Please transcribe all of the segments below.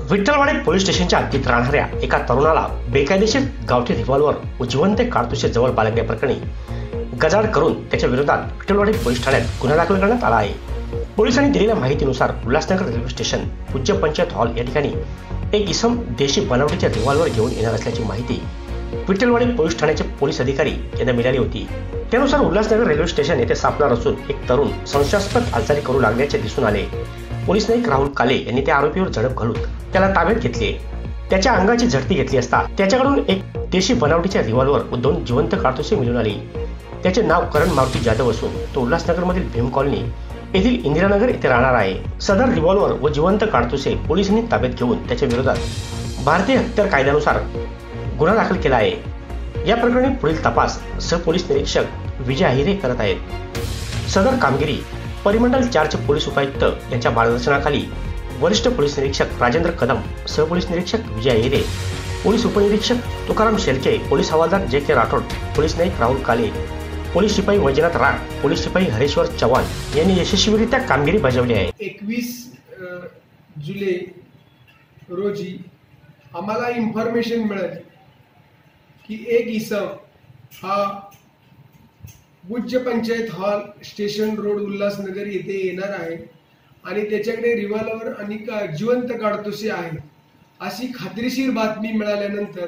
Vitthalwadi police स्टेशनच्या हद्दीत राहणाऱ्या एका तरुणाला बेकायदेशीर गावठी रिव्हॉल्वर व जिवंत काडतुसे जवळ बाळगल्याप्रकरणी गजाआड करून त्याच्या विरोधात विठ्ठलवाडी पोलीस ठाण्यात गुन्हा दाखल करण्यात आला आहे। पोलिसांनी दिलेल्या माहितीनुसार उल्हासनगर रेल्वे स्टेशन पूज्य पंचायत हॉल या ठिकाणी एक इसम देशी बनावटीचे रिव्हॉल्वर घेऊन येणार असल्याची माहिती विठ्ठलवाडी पोलीस ठाण्याचे पोलीस अधिकारी यांना मिळाली होती। त्यानुसार उल्हासनगर रेल्वे स्टेशन येथे सापणार असून एक तरुण संशयास्पद हालचाली करू लागल्याचे दिसून आले। पोलीस नाईक राहुल काले यांनी त्या आरोपीवर झडप घालून त्याला ताब्यात घेतले। त्याच्या अंगाची झडती घेतली असता त्याच्याकडून एक देशी बनावटीचे रिव्हॉल्वर व 2 जिवंत काडतुसे मिळून आली। त्याचे नाव करण मारुती जाधव असून तो उल्हासनगर मधील भीम कॉलनी येथील इंदिरानगर येथे राहणार आहे। सदर रिव्हॉल्वर व जिवंत काडतुसे पोलिसांनी ताब्यात घेऊन त्याच्या विरोधात भारतीय हत्यार कायद्यानुसार गुन्हा दाखल केला आहे। या प्रकरणी पुढील तपास सहपोलीस निरीक्षक विजय अहिरे करत आहेत। सदर कामगिरी परिमंडल 4 चे पोलीस उपायुक्त यांच्या मार्गदर्शनाखाली वरिष्ठ पोलीस निरीक्षक राजेंद्र कदम, सहपोलीस निरीक्षक विजय अहिरे, पोलीस उपनिरीक्षक तुकाराम शेलके, पोलीस हवालदार J K. Rathod, police Naik Rahul Kale, police शिपाई वैजनाथ राग, पोलीस शिपाई हरेश्वर चव्हाण यांनी यशस्वीरित्या कामगिरी बजावली आहे। 21 जुलै रोजी आम्हाला इन्फॉर्मेशन मिळाली की एक इसम हा पूज्य panchayat hall station road Ulhasnagar येथे येणार आहे आणि त्याच्याकडे रिव्हॉल्वर आणि जिवंत काडतुसे आहेत अशी खात्रीशीर बातमी मिळाल्यानंतर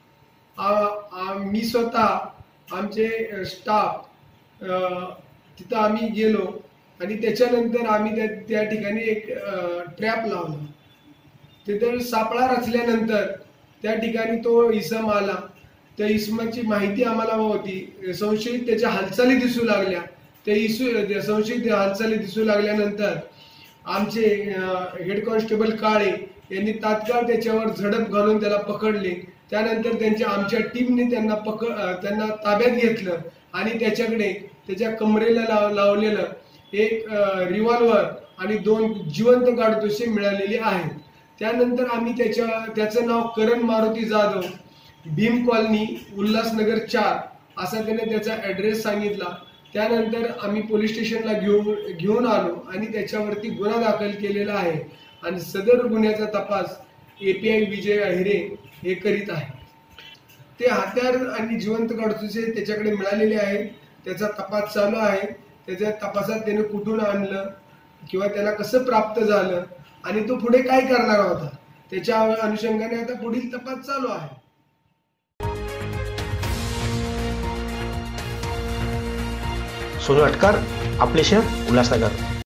मी स्वतः आमचे स्टाफ तिथं आम्ही गेलो आणि त्याच्यानंतर आम्ही त्या ठिकाणी एक ट्रॅप लावला। तिथे सापळा रचल्यानंतर त्या ठिकाणी तो इसम आला। त्या इसमाची माहिती आम्हाला होती। संशयित त्याच्या हालचाली दिसू लागल्या। त्या संशयित हालचाली दिसू लागल्यानंतर आमचे हेड कॉन्स्टेबल काळे यांनी तात्काळ त्याच्यावर झडप घालून त्याला पकडले। त्यानंतर आमच्या टीमने त्यांना ताब्यात घेतलं आणि त्याच्याकडे त्याच्या कमरेला लावलेलं एक रिव्हॉल्वर आणि 2 जिवंत काडतुसे मिळालेले आहेत। त्यानंतर आम्ही त्याचं नाव करण मारुती जाधव, भीम कॉलनी उल्हासनगर 4 असा त्याने त्याचा ॲड्रेस सांगितला। त्यानंतर आम्ही पोलीस स्टेशनला घेऊन आलो आणि त्याच्यावरती गुन्हा दाखल केलेला आहे आणि सदर गुन्ह्याचा तपास API विजय अहिरे हे करीत आहे। ते हत्यार आणि जिवंत काडतुसे त्याच्याकडे मिळालेले आहेत। त्याचा तपास चालू आहे। त्याच्या तपासात त्याने कुठून आणलं किंवा त्याला कसं प्राप्त झालं आणि तो पुढे काय करणार होता त्याच्या अनुषंगाने आता पुढील तपास चालू आहे। सोनू अटकर, आपले शहर उल्हासनगर।